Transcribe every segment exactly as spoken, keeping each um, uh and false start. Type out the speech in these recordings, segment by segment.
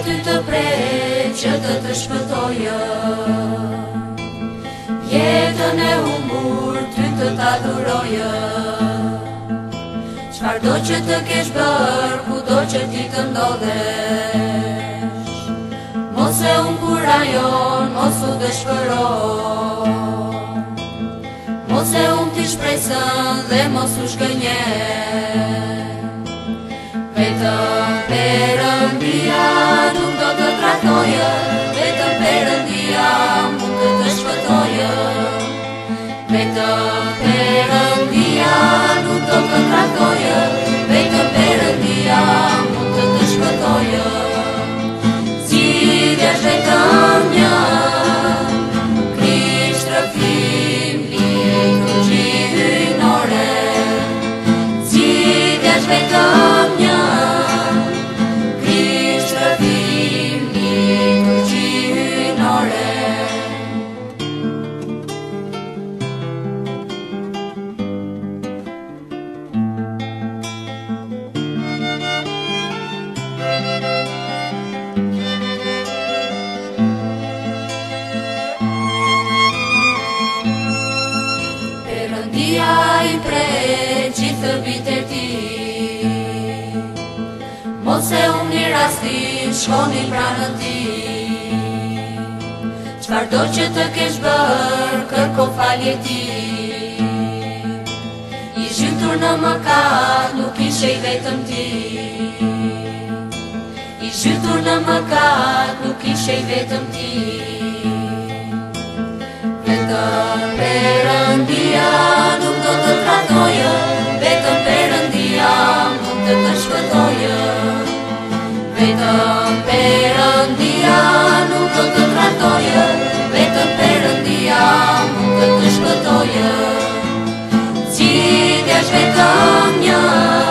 ty të prej që të të shpëtojë, jetën e humbur ty të të adhurojë. Çfarëdo që të kesh bërë, kudo që ti të ndodhesh, mos e unë kur ajon, mos u dëshpëro, mos e unë ti shpresën dhe mos u shgënje. Vetëm Perëndia nuk do të trajtojë, vetëm Perëndia mund të të shpëtojë. Vetëm Perëndia nuk do të trajtojë, vetëm Perëndia mund të të shpëtojë. Zgjidhja është vetëm një, Krisht rrëfim liturgji hyjnore. Zgjidhja është vetëm një, Krisht rrëfim liturgji hyjnore. Perëndia i prej gjithë bitë e ti, mos e humni rastin, shkoni pranën ti. Çfarëdo që të kesh bërë, kërko falje ti. I zhytur në mëkat, nuk ishe i vetëm ti. I zhytur në mëkat, nuk ishe i vetëm ti. Vetëm Perëndia nuk do të trajtojë, vetëm Perëndia mund të të shpëtojë. Vetëm Perëndia nuk do të trajtojë, vetëm Perëndia mund të të shpëtojë. Zgjidhja është vetëm një,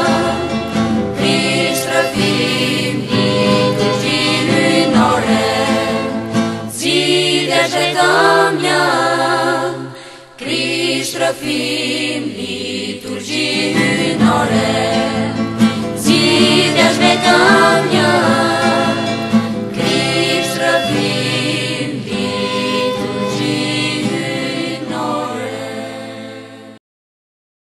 Krisht rrëfim liturgji hyjnore. Zgjidhja është vetëm një, Krisht rrëfim liturgji hyjnore. Zgjidhja është vetëm një,